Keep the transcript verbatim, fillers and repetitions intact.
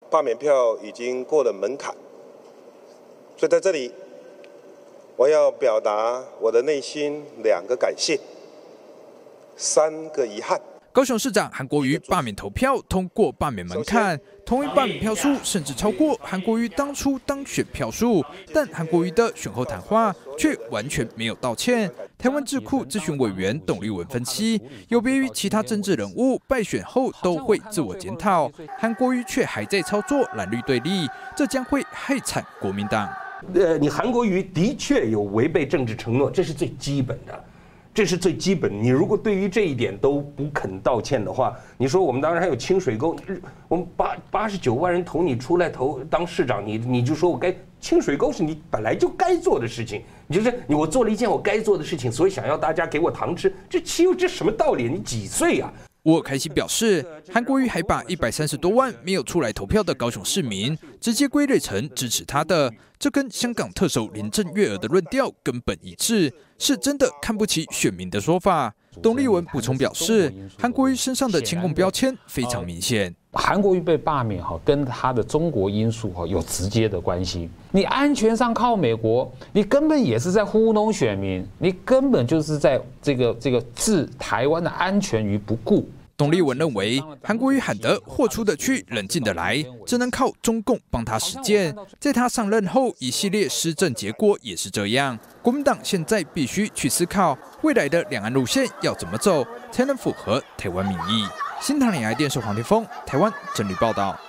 罢免票已经过了门槛，所以在这里，我要表达我的内心两个感谢，三个遗憾。 高雄市长韩国瑜罢免投票通过罢免门槛，同意罢免票数甚至超过韩国瑜当初当选票数，但韩国瑜的选后谈话却完全没有道歉。台湾智库咨询委员董立文分析，有别于其他政治人物败选后都会自我检讨，韩国瑜却还在操作蓝绿对立，这将会害惨国民党。 呃，你韩国瑜的确有违背政治承诺，这是最基本的。 这是最基本。你如果对于这一点都不肯道歉的话，你说我们当然还有清水沟，我们八八十九万人投你出来投当市长，你你就说我该清水沟是你本来就该做的事情，你就是你我做了一件我该做的事情，所以想要大家给我糖吃，这岂有这什么道理？你几岁啊？ 沃凯西表示，韩国瑜还把一百三十多万没有出来投票的高雄市民直接归类成支持他的，这跟香港特首林郑月娥的论调根本一致，是真的看不起选民的说法。董立文补充表示，韩国瑜身上的亲共标签非常明显。 韩国瑜被罢免哈，跟他的中国因素哈有直接的关系。你安全上靠美国，你根本也是在糊弄选民，你根本就是在这个这个置台湾的安全于不顾。 董立文认为，韩国瑜喊得豁出的去，冷静的来，只能靠中共帮他实践。在他上任后，一系列施政结果也是这样。国民党现在必须去思考未来的两岸路线要怎么走，才能符合台湾民意。新唐人电视黄天峰，台湾整理报道。